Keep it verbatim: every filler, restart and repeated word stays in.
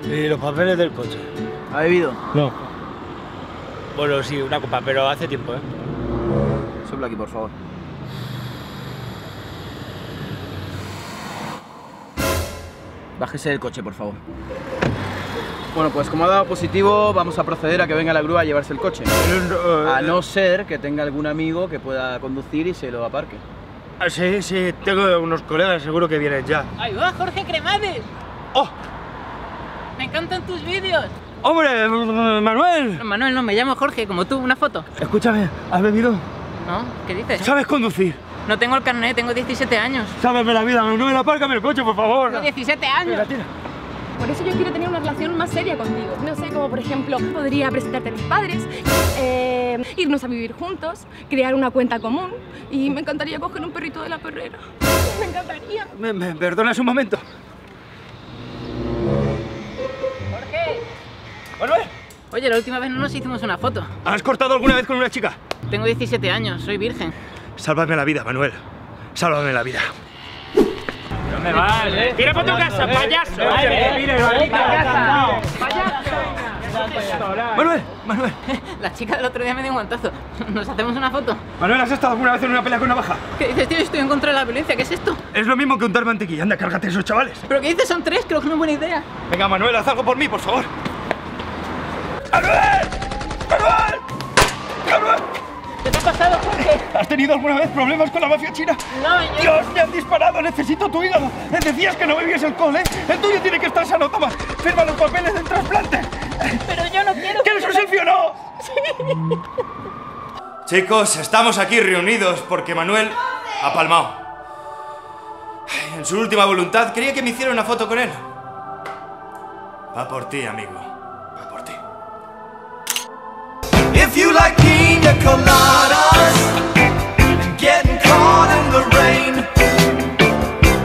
¿Y los papeles del coche? ¿Ha bebido? No. Bueno, sí, una copa, pero hace tiempo, ¿eh? Sopla aquí, por favor. Bájese del coche, por favor. Bueno, pues como ha dado positivo, vamos a proceder a que venga la grúa a llevarse el coche. A no ser que tenga algún amigo que pueda conducir y se lo aparque. Ah, sí, sí, tengo unos colegas, seguro que vienen ya. ¡Ahí va, Jorge Cremades! ¡Oh! ¡Me encantan tus vídeos! ¡Hombre, Manuel! Manuel, no, me llamo Jorge, como tú, una foto. Escúchame, ¿has bebido? ¿No? ¿Qué dices? ¿Sabes conducir? No tengo el carnet, tengo diecisiete años. Sábame la vida, Manuel, apárcame el coche, por favor. Tengo diecisiete años. Venga, tira. Por eso yo quiero tener una relación más seria contigo. No sé, como por ejemplo, podría presentarte a mis padres, eh, irnos a vivir juntos, crear una cuenta común y me encantaría coger un perrito de la perrera. Me encantaría. ¿Me, me perdonas un momento? ¡Jorge! ¡Manuel! Oye, la última vez no nos hicimos una foto. ¿Has cortado alguna vez con una chica? Tengo diecisiete años, soy virgen. Sálvame la vida, Manuel. Sálvame la vida. ¿Dónde vas, eh? ¡Tira para tu casa, payaso! Manuel, Manuel. La chica del otro día me dio un guantazo. ¿Nos hacemos una foto? Manuel, ¿has estado alguna vez en una pelea con navaja? ¿Qué dices, tío? Estoy en contra de la violencia. ¿Qué es esto? Es lo mismo que untar mantequilla. Anda, cárgate a esos chavales. ¿Pero qué dices? Son tres. Creo que no es buena idea. Venga, Manuel, haz algo por mí, por favor. ¡Manuel! ¡Manuel! ¡Manuel! ¿Qué te ha pasado, Jorge? ¿Has tenido alguna vez problemas con la mafia china? No, yo... ¡Dios, me han disparado! ¡Necesito tu hígado! Decías que no bebías alcohol, ¿eh? El tuyo tiene que estar sano. Toma, firma los papeles del trasplante. Pero yo no quiero... ¿Quieres un selfie o no? Sí. Chicos, estamos aquí reunidos porque Manuel ha palmado. En su última voluntad quería que me hiciera una foto con él. Va por ti, amigo. Va por ti. If you like